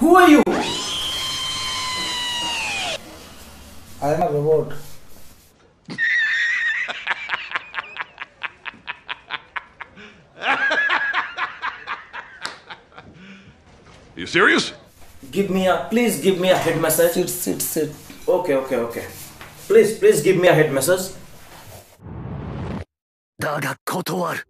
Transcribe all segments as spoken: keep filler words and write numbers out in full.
Who are you? I am a robot. Are you serious? Give me a, please give me a head massage. Sit, sit, sit. Okay, okay, okay. Please, please give me a head massage. だが断る。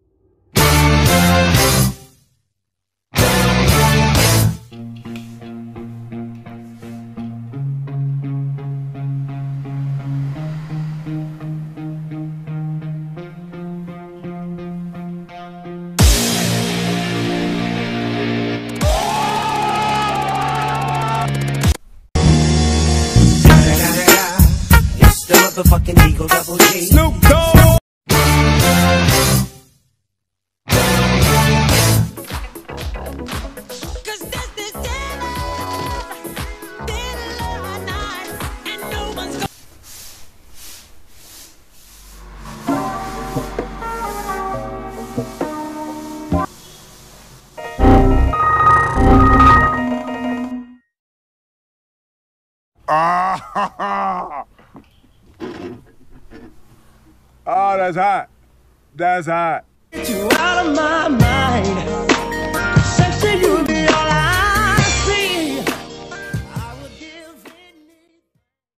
The motherfucking Eagle Double G. Snoop Dogg! Ah, oh, that's hot. That's hot. Get you out of my mind.